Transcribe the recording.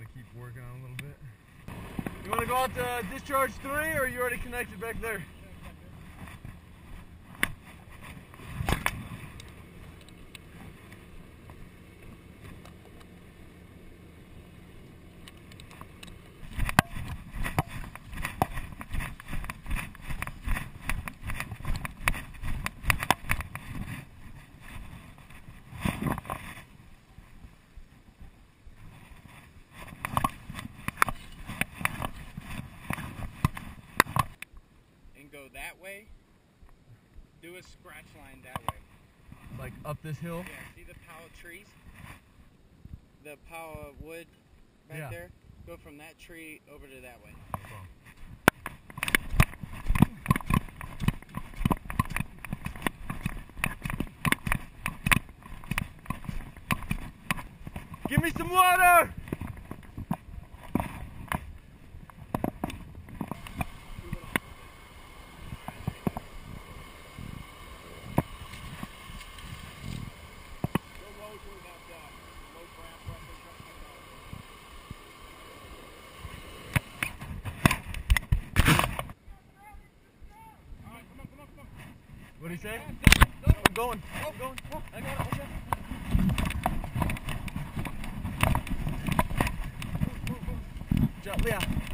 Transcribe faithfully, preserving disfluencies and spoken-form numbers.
keep working on a little bit. You want to go out to discharge three, or are you already connected back there? Go that way, do a scratch line that way. Like up this hill? Yeah, see the pile of trees? The pile of wood back yeah. there? Go from that tree over to that way. Give me some water! What did he say? I'm going. I'm going. Oh, I got it. Okay. Jump, yeah.